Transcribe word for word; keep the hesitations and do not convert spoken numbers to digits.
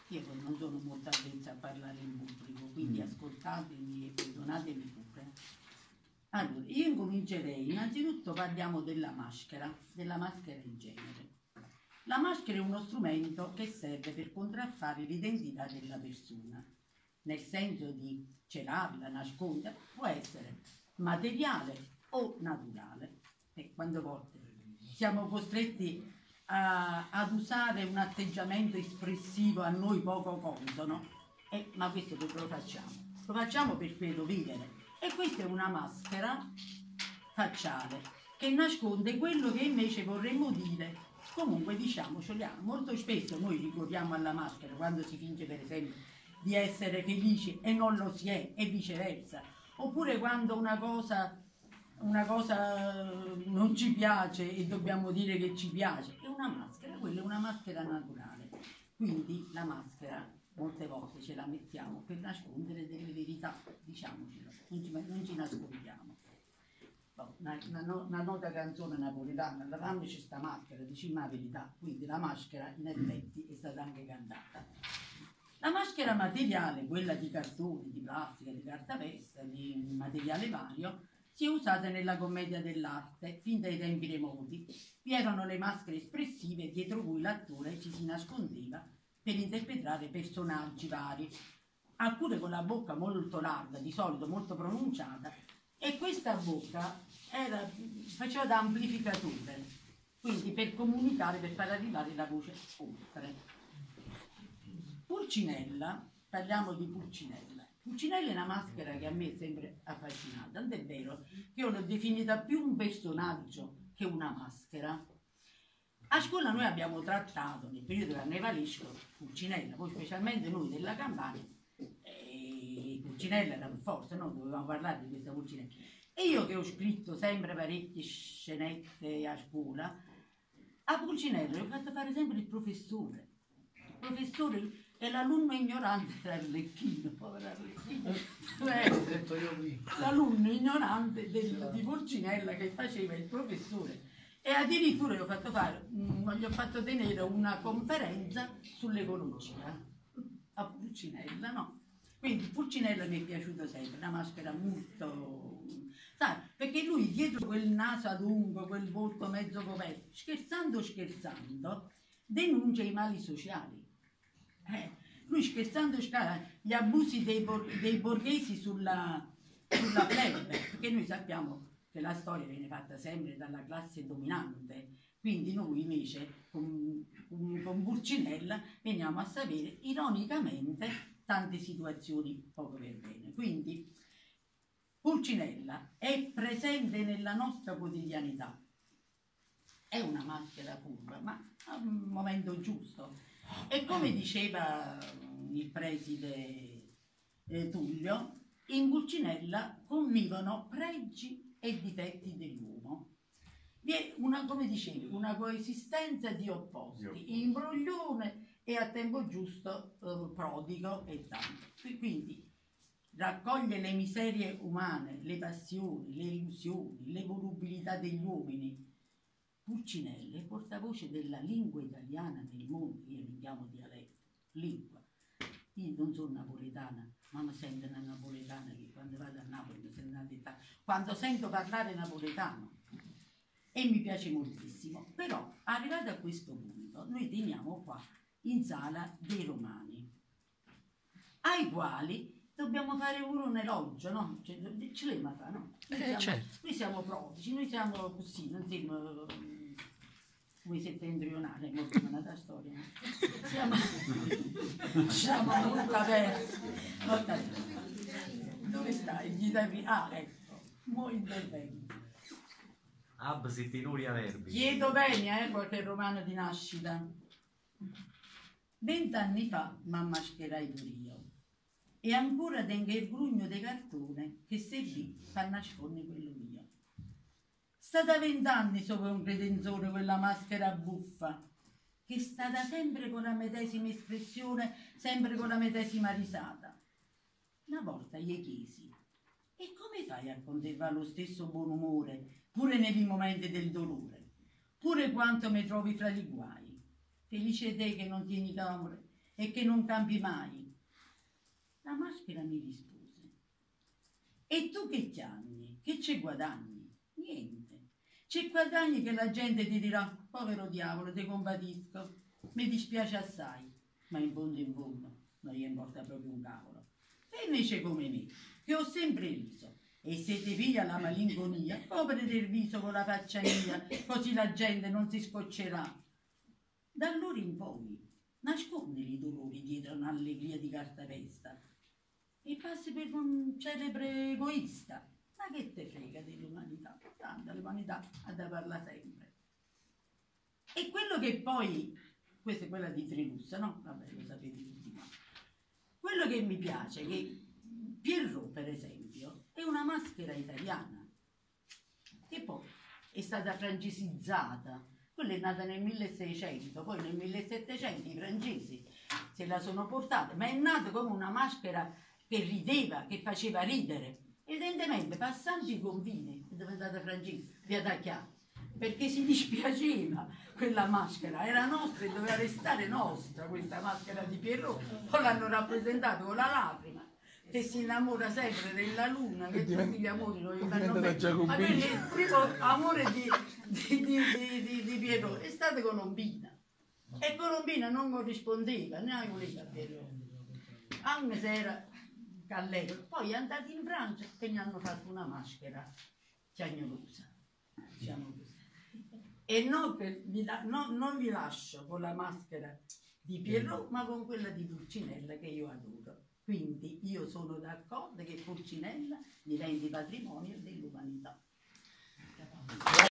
io non sono molto avvezza a parlare in pubblico, quindi ascoltatemi e perdonatemi pure. Allora, io incomincerei, innanzitutto parliamo della maschera, della maschera in genere. La maschera è uno strumento che serve per contraffare l'identità della persona, nel senso di celarla, nascondere, può essere materiale o naturale. E quante volte siamo costretti a, ad usare un atteggiamento espressivo a noi poco consono, eh, ma questo dove lo facciamo? Lo facciamo per quello vivere. E questa è una maschera facciale che nasconde quello che invece vorremmo dire. Comunque diciamocelo, molto spesso noi ricorriamo alla maschera quando si finge per esempio di essere felici e non lo si è, e viceversa, oppure quando una cosa, una cosa non ci piace e dobbiamo dire che ci piace. È una maschera, quella è una maschera naturale. Quindi la maschera molte volte ce la mettiamo per nascondere delle verità, diciamocelo, non ci, non ci nascondiamo. Una, una, una nota canzone napoletana, la mamma c'è sta maschera, diciamo la verità, quindi la maschera in effetti è stata anche cantata. La maschera materiale, quella di cartone, di plastica, di cartapesta, di materiale vario, si è usata nella commedia dell'arte fin dai tempi remoti. Vi erano le maschere espressive dietro cui l'attore ci si nascondeva per interpretare personaggi vari, alcune con la bocca molto larga, di solito molto pronunciata, e questa bocca era, faceva da amplificatore, quindi per comunicare, per far arrivare la voce oltre. Pulcinella, parliamo di Pulcinella. Pulcinella è una maschera che a me è sempre affascinata, tant'è vero che io l'ho definita più un personaggio che una maschera. A scuola noi abbiamo trattato nel periodo carnevalesco Pulcinella, poi specialmente noi della Campania, e Pulcinella era per forza, no? Dovevamo parlare di questa Pulcinella. E io che ho scritto sempre parecchie scenette a scuola, a Pulcinella ho fatto fare sempre il professore. Il professore e l'alunno ignorante era Arlecchino, povero Arlecchino. L'alunno ignorante del, di Pulcinella che faceva il professore. E addirittura gli ho fatto fare, mh, gli ho fatto tenere una conferenza sull'ecologia a Pulcinella, no? Quindi Pulcinella mi è piaciuto sempre, una maschera molto... Sai, perché lui dietro quel naso adunco, quel volto mezzo coperto, scherzando scherzando, denuncia i mali sociali. Eh, lui scherzando scherzando, gli abusi dei, bor dei borghesi sulla, sulla plebe, perché noi sappiamo che la storia viene fatta sempre dalla classe dominante, quindi noi invece con, con, con Pulcinella veniamo a sapere ironicamente tante situazioni poco per bene. Quindi Pulcinella è presente nella nostra quotidianità, è una maschera furba, ma a un momento giusto. E come diceva il preside eh, Tullio, in Pulcinella convivono pregi e difetti dell'uomo. Vi è una, come dicevi, una coesistenza di opposti, imbroglione e a tempo giusto eh, prodigo e tanto. Quindi raccoglie le miserie umane, le passioni, le illusioni, le volubilità degli uomini. Pulcinella è portavoce della lingua italiana nel mondo, io mi chiamo dialetto, lingua. Io non sono napoletana, ma mi sento una napoletana che quando vado a Napoli mi sento una detta, quando sento parlare napoletano, e mi piace moltissimo. Però arrivato a questo punto noi teniamo qua in sala dei romani, ai quali dobbiamo fare pure un elogio, no? Cioè, ce l'hai mai fa, no? Noi siamo, eh, certo. noi siamo profici, noi siamo così, non siamo come settentrionali, è molto nata storia, no? Siamo, siamo molto aperti. Molto aperti. Dove stai? Gli dai... Ah, ecco, mo interventi. Ab settinuria verbi. Chiedo bene, eh, qualche romano di nascita. Vent'anni fa mi mascherai pure io. E ancora tengo il grugno di cartone che servì per nascondere quello mio. Sta da vent'anni sopra un credenzone quella maschera buffa, che è stata sempre con la medesima espressione, sempre con la medesima risata. Una volta gli chiesi, e come fai a conservare lo stesso buon umore, pure nei momenti del dolore, pure quanto mi trovi fra i guai? Felice te che non tieni d'amore, e che non cambi mai. La maschera mi rispose: e tu che chiami? Che ci guadagni? Niente. Ci guadagni che la gente ti dirà: povero diavolo, ti compatisco, mi dispiace assai, ma in fondo in fondo non gli importa proprio un cavolo. E invece come me, che ho sempre riso, e se ti piglia la malinconia, copriti il viso con la faccia mia, così la gente non si scoccerà. Da allora in poi nascondi i dolori dietro un'allegria di cartapesta e passi per un celebre egoista. Ma che te frega dell'umanità? Tanto l'umanità ha da parlare sempre. E quello che poi, questa è quella di Trilussa, no? Vabbè, lo sapete tutti qua. Quello che mi piace è che Pierrot, per esempio, è una maschera italiana, che poi è stata francesizzata. Quella è nata nel milleseicento, poi nel millesettecento i francesi se la sono portata, ma è nata come una maschera che rideva, che faceva ridere. Evidentemente, passando i confini, è diventata francese, via da chiaro, perché si dispiaceva quella maschera, era nostra e doveva restare nostra questa maschera di Pierrot. Poi l'hanno rappresentato con la lacrima, che si innamora sempre della luna, che tutti gli amori non gli fanno bene. Ma quello è il primo amore di, di, di, di, di, di Pierrot, è stata Colombina. E Colombina non corrispondeva, neanche voleva Pierrot. Anche se era Calletto. Poi è andato in Francia e gli hanno fatto una maschera chiagnolosa, diciamo così. E non, per, vi la, no, non vi lascio con la maschera di Pierrot, ma con quella di Pulcinella, che io adoro. Quindi io sono d'accordo che Pulcinella diventi patrimonio dell'umanità.